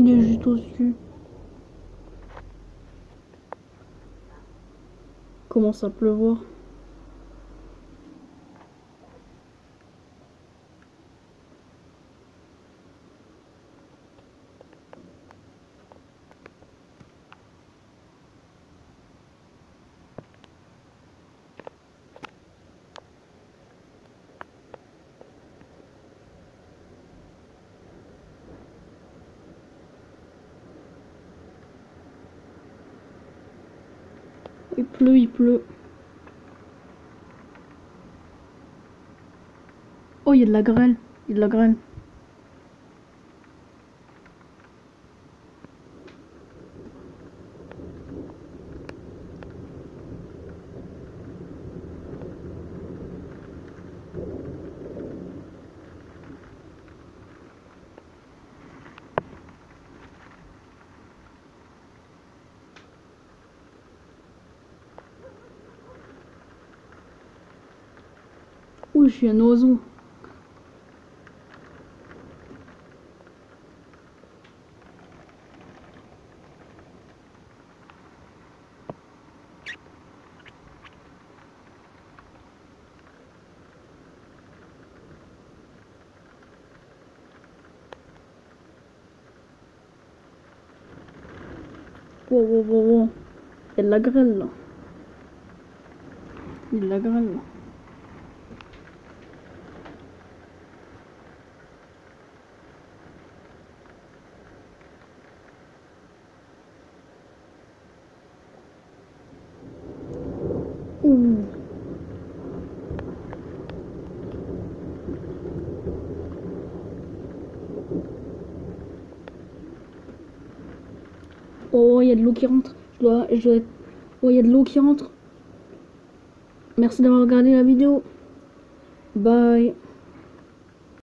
Il est juste au-dessus. Commence à pleuvoir. Il pleut, il pleut. Oh, il y a de la grêle. Il y a de la grêle. Ouh, je suis un oiseau. Wow, wow, wow, wow. Il y a de la grêle là. Il y a de la grêle là. Ouh. Oh, il y a de l'eau qui rentre. Oh, il y a de l'eau qui rentre. Merci d'avoir regardé la vidéo. Bye.